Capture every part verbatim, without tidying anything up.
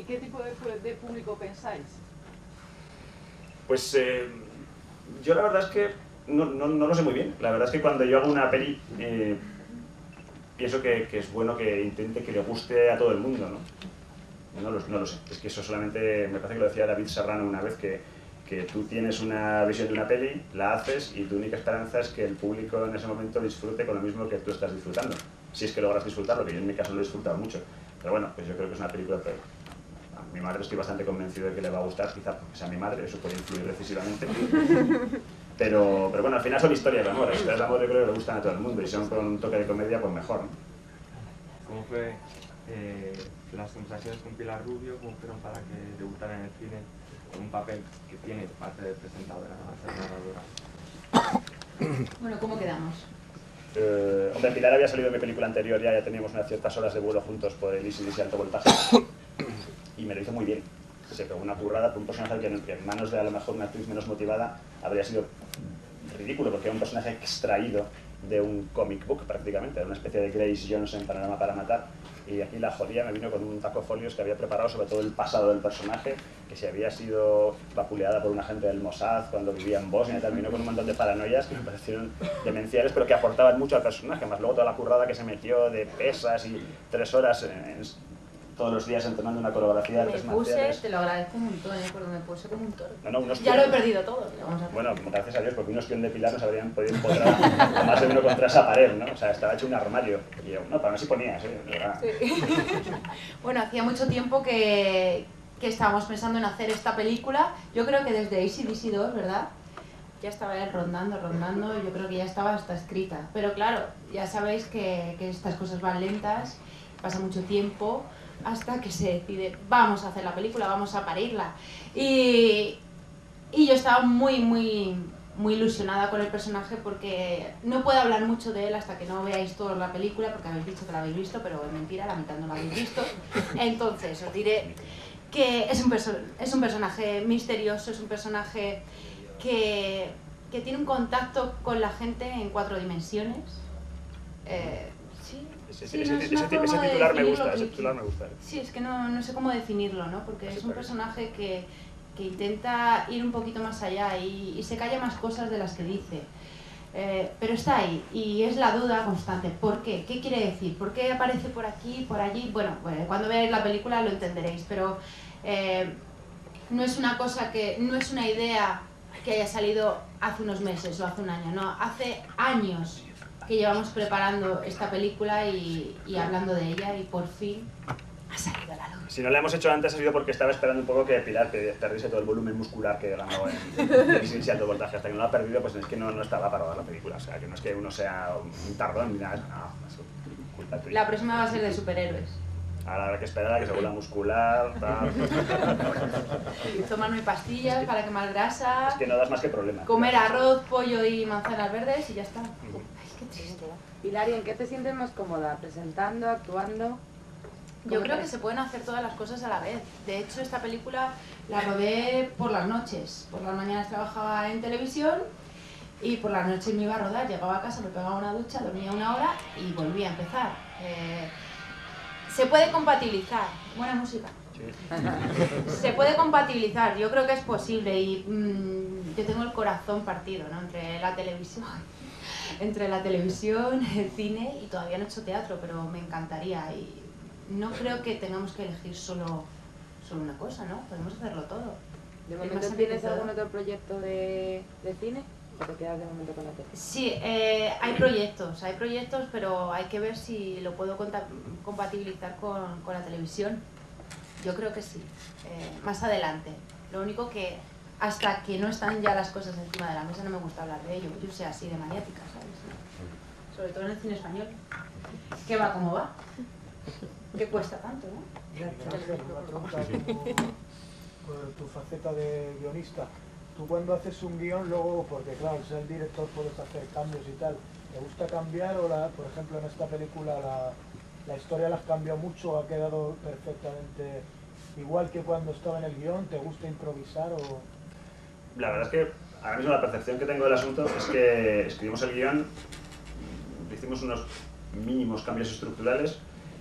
qué tipo de, de público pensáis? Pues eh, yo la verdad es que no, no, no lo sé muy bien. La verdad es que cuando yo hago una peli, eh, pienso que, que es bueno que intente que le guste a todo el mundo, ¿no? No lo, no lo sé. Es que eso solamente, me parece que lo decía David Serrano una vez, que, que tú tienes una visión de una peli, la haces y tu única esperanza es que el público en ese momento disfrute con lo mismo que tú estás disfrutando. Si es que logras disfrutarlo, que yo en mi caso lo he disfrutado mucho. Pero bueno, pues yo creo que es una película que a mi madre estoy bastante convencido de que le va a gustar, quizá porque sea mi madre, eso puede influir decisivamente. Pero, pero bueno, al final son historias de amor. Las historias de amor yo creo que le gustan a todo el mundo y si son con un toque de comedia, pues mejor, ¿no? ¿Cómo fue eh, las conversaciones con Pilar Rubio? ¿Cómo fueron para que debutara en el cine con un papel que tiene parte de presentadora, no va a ser narradora? Bueno, ¿cómo quedamos? Eh, hombre, Pilar había salido de mi película anterior, ya, ya teníamos unas ciertas horas de vuelo juntos por el Easy de alto voltaje y me lo hizo muy bien. Se pegó una currada por un personaje que, que en manos de a lo mejor una actriz menos motivada habría sido ridículo, porque era un personaje extraído de un comic book prácticamente, era una especie de Grace Jones en Panorama para Matar, y aquí la jodía me vino con un taco folios que había preparado sobre todo el pasado del personaje, que si había sido vapuleada por un agente del Mossad cuando vivía en Bosnia y tal, vino con un montón de paranoias que me parecieron demenciales, pero que aportaban mucho al personaje, más luego toda la currada que se metió de pesas y tres horas en, en, todos los días entrenando una coreografía de artes marciales. Me puse, te lo agradezco un montón, ¿eh? Porque me puse como un toro. No, no, unos ya lo he perdido todo. Vamos a bueno, gracias a Dios, porque unos guión de Pilar nos habrían podido encontrar más de uno contra esa pared, ¿no? O sea, estaba hecho un armario. Y yo, no, para no si ponías, ¿eh? Sí. Bueno, hacía mucho tiempo que, que estábamos pensando en hacer esta película. Yo creo que desde A C D C dos, ¿verdad? Ya estaba él rondando, rondando, yo creo que ya estaba hasta escrita. Pero claro, ya sabéis que, que estas cosas van lentas, pasa mucho tiempo, hasta que se decide, vamos a hacer la película, vamos a parirla. Y, y yo estaba muy, muy, muy ilusionada con el personaje porque no puedo hablar mucho de él hasta que no veáis toda la película, porque habéis dicho que la habéis visto, pero es mentira, la mitad no la habéis visto. Entonces os diré que es un, perso es un personaje misterioso, es un personaje que, que tiene un contacto con la gente en cuatro dimensiones. Eh, sí, ese, sí, ese, no ese, ese titular me gusta, ese titular me gusta. Sí, es que no, no sé cómo definirlo, ¿no? Porque es un personaje que, que intenta ir un poquito más allá y, y se calla más cosas de las que dice. Eh, pero está ahí y es la duda constante. ¿Por qué? ¿Qué quiere decir? ¿Por qué aparece por aquí, por allí? Bueno, pues cuando veáis la película lo entenderéis, pero eh, no es una cosa que, no es una idea que haya salido hace unos meses o hace un año, no, hace años que llevamos preparando esta película y, y hablando de ella y por fin ha salido a la luz. Si no la hemos hecho antes ha sido porque estaba esperando un poco que Pilar perdiese todo el volumen muscular que ganó en ese alto voltaje. Hasta que no lo ha perdido, pues es que no, no estaba para ver la película. O sea, que no es que uno sea un tardón ni nada, no, es culpa tuya. La próxima va a ser de superhéroes. Ahora habrá que esperar a que se vuelva muscular, tal. Tomarme pastillas para quemar grasa. Es que no das más que problemas. Comer arroz, pollo y manzanas verdes y ya está. Ay, qué triste. Pilar, ¿y en qué te sientes más cómoda? ¿Presentando, actuando? Yo creo que se pueden hacer todas las cosas a la vez. De hecho, esta película la rodé por las noches. Por las mañanas trabajaba en televisión y por las noches me iba a rodar. Llegaba a casa, me pegaba una ducha, dormía una hora y volvía a empezar. Eh, se puede compatibilizar. Buena música. Sí. Se puede compatibilizar. Yo creo que es posible y mmm, yo tengo el corazón partido, ¿no? Entre la televisión, entre la televisión, el cine y todavía no he hecho teatro, pero me encantaría. Y no creo que tengamos que elegir solo, solo una cosa, ¿no? Podemos hacerlo todo. ¿De momento tienes algún otro proyecto de, de cine? ¿O te quedas de momento con la tele? Sí, eh, hay proyectos, hay proyectos, pero hay que ver si lo puedo compatibilizar con, con la televisión. Yo creo que sí, eh, más adelante. Lo único que hasta que no están ya las cosas encima de la mesa no me gusta hablar de ello. Yo soy así de maniática, ¿sabes? Sobre todo en el cine español. ¿Qué va como va? ¿Qué cuesta tanto, no? Tu faceta de guionista, tú cuando haces un guión, luego, porque claro, ser el director puedes hacer cambios y tal, ¿te gusta cambiar o, la, por ejemplo, en esta película la, la historia la has cambiado mucho, ha quedado perfectamente igual que cuando estaba en el guión? ¿Te gusta improvisar o...? La verdad es que ahora mismo la percepción que tengo del asunto es que escribimos el guión, hicimos unos mínimos cambios estructurales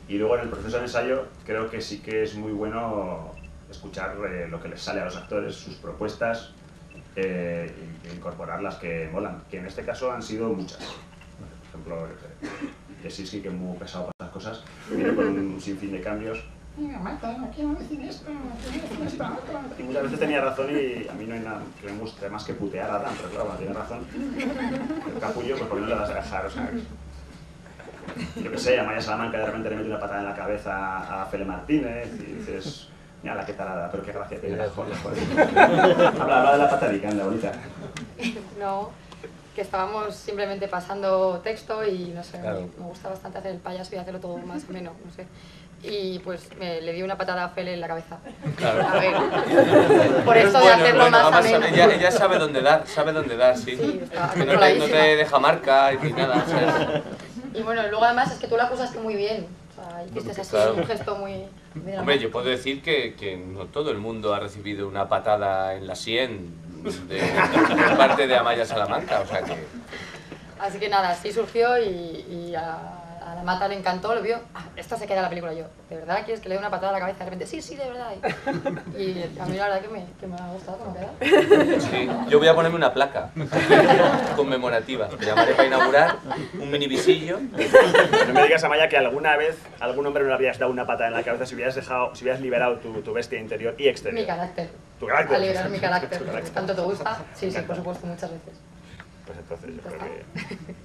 Y luego en el proceso de ensayo creo que sí que es muy bueno escuchar eh, lo que les sale a los actores, sus propuestas, eh, e incorporar las que molan, que en este caso han sido muchas. Por ejemplo, Jasinski, que es muy pesado para las cosas, viene con un sinfín de cambios. Venga, mata, no quiero decir esto, no quiero decir esto. Y muchas veces tenía razón y a mí no hay nada que me guste más que putear a Adam, pero claro, tiene razón. El capullo, pues ¿por qué no le das a dejar? O sea, yo qué sé, Amaya Salamanca de repente le mete una patada en la cabeza a Fele Martínez y dices, mira la que tarada, pero qué gracia tiene la joya, joder. Habla, habla de la patadica, anda, bonita. No, que estábamos simplemente pasando texto y no sé, Claro. me, me gusta bastante hacer el payaso y hacerlo todo más o menos, no sé. Y pues me, le di una patada a Fele en la cabeza. Claro. A ver, por esto de Bueno, hacerlo bueno, más además ameno. sabe- ella, ella sabe dónde dar, sabe dónde dar, sí. Sí, está que no te, no controladísima. te deja marca y nada, ¿sabes? Y bueno, luego además es que tú la acusaste muy bien. O sea, hiciste así Claro. un gesto muy... muy Hombre, dramático. yo puedo decir que, que no todo el mundo ha recibido una patada en la sien de, de parte de Amaya Salamanca, o sea que... Así que nada, sí surgió y, y a, a la Mata le encantó, lo vio. Ah, esto se queda en la película yo. ¿De verdad quieres que le dé una patada a la cabeza? De repente, sí, sí, de verdad. Y, y a mí la verdad que me, que me ha gustado cómo queda. Sí, yo voy a ponerme una placa conmemorativa. Me llamaré para inaugurar un mini visillo. No me digas, Amaya, que alguna vez algún hombre no le habrías dado una patada en la cabeza si hubieras dejado, si hubieras liberado tu, tu bestia interior y exterior. Mi carácter. Tu carácter. A liberar mi carácter. Tu carácter. ¿Tanto te gusta? Sí, sí, encanta. por supuesto, muchas veces. Pues entonces yo Ya creo está. que